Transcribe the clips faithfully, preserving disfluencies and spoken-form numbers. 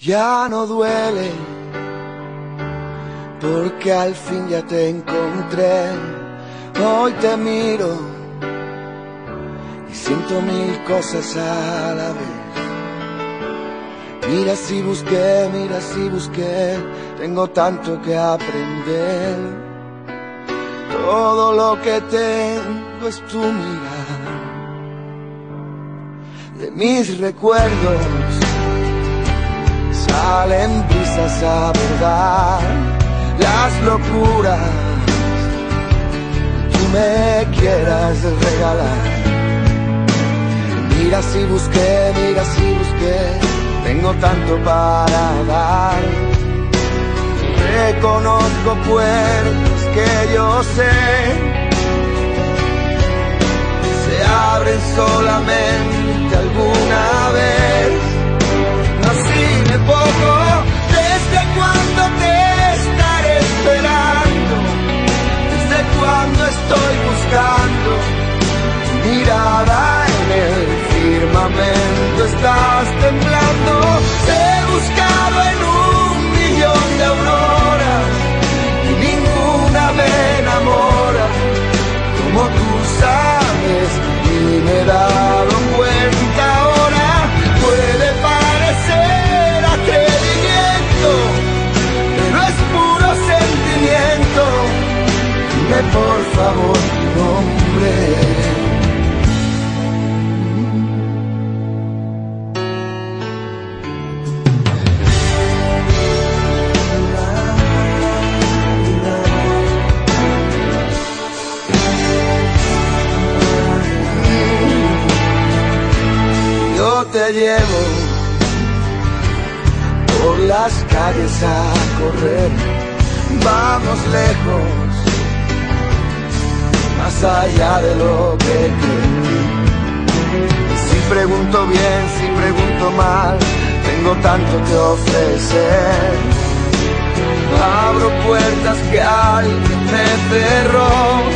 Ya no duele, porque al fin ya te encontré. Hoy te miro y siento mil cosas a la vez. Mira si busqué, mira si busqué, tengo tanto que aprender. Todo lo que tengo es tu mirada. De mis recuerdos salen brisas a verdad, las locuras que tú me quieras regalar. Mira si busqué, mira si busqué, tengo tanto para dar. Reconozco puertas que yo sé se abren solamente alguna vez. Así me pongo, desde cuando te estaré esperando, desde cuando estoy buscando tu mirada en el firmamento. Estás temblando, te he buscado en un millón de auroras y ninguna me enamora como tú sabes, y me he dado cuenta ahora. Puede parecer atrevimiento, pero es puro sentimiento. Dime por favor tu nombre. Te llevo por las calles a correr, vamos lejos, más allá de lo que crees. Si pregunto bien, si pregunto mal, tengo tanto que ofrecer. Abro puertas que alguien me cerró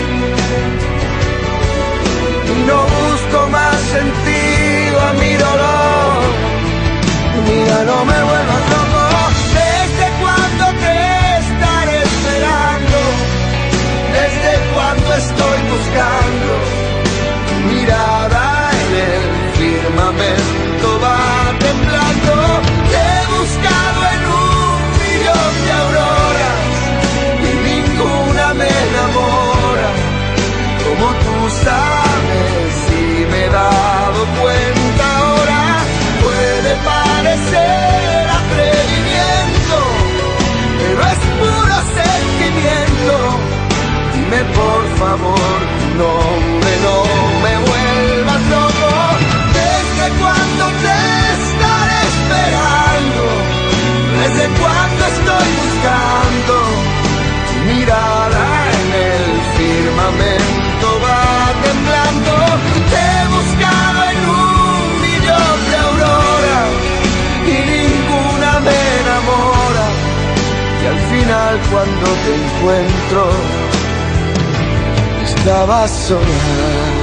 y no busco más sentido a mi dolor. Mira, no me vuelvas loco, desde cuando te estaré esperando, desde cuando estoy buscando tu mirada en el firmamento. Va temblando, te he buscado en un millón de auroras y ninguna me enamora como tú sabes, y me he dado cuenta ahora. Puede parecer atrevimiento, pero es puro sentimiento. Dime por favor tu nombre, no me vuelvas loco. ¿Desde cuando te estaré esperando? ¿Desde cuando estoy buscando tu mirada en el firmamento? Va temblando, te he buscado en un millón de auroras y ninguna me enamora. Y al final cuando te encuentro estabas sola.